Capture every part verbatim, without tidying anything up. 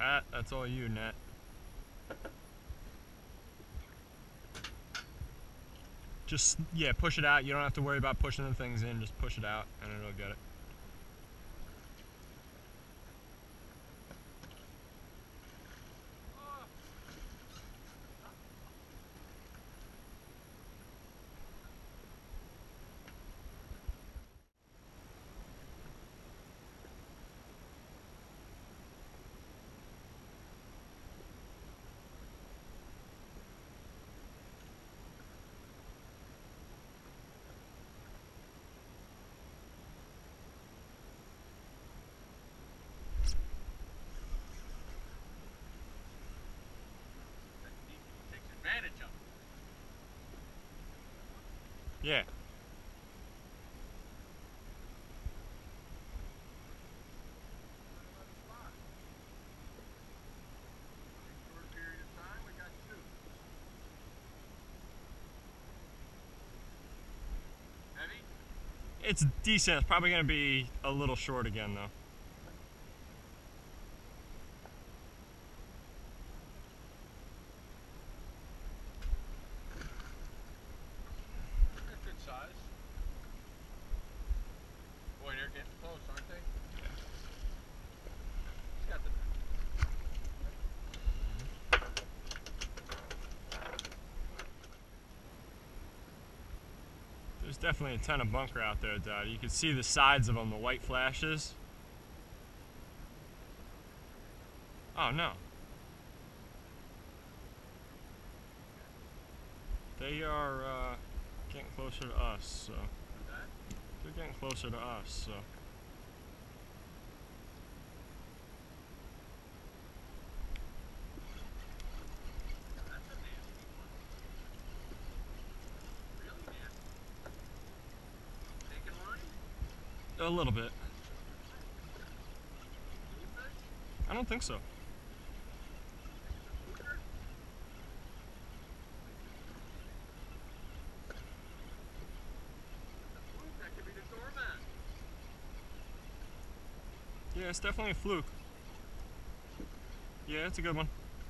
Pat, that's all you, Net. Just, yeah, push it out. You don't have to worry about pushing the things in. Just push it out, and it'll get it. Yeah. It's decent. It's probably going to be a little short again, though. Good size. Boy, they're getting close, aren't they? Yeah. It's got the... There's definitely a ton of bunker out there, Dad. You can see the sides of them, the white flashes. Oh, no. They are uh, getting closer to us, so... They're getting closer to us, so... A little bit. I don't think so. Yeah, it's definitely a fluke. Yeah, it's a good one.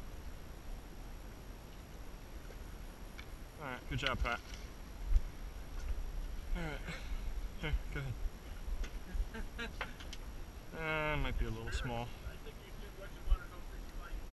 Alright, good job, Pat. Alright. Here, go ahead. Uh, might be a little small.